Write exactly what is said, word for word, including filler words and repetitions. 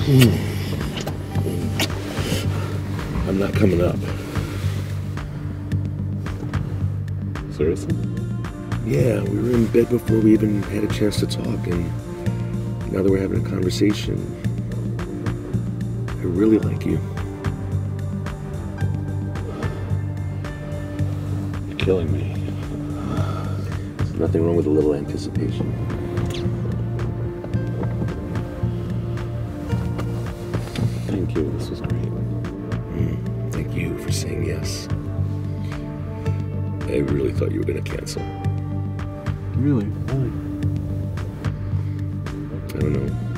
Mm. I'm not coming up. Seriously? Yeah, we were in bed before we even had a chance to talk, and now that we're having a conversation, I really like you. You're killing me. There's nothing wrong with a little anticipation. Thank you, this was great. Mm, thank you for saying yes. I really thought you were going to cancel. Really? Why? I don't know.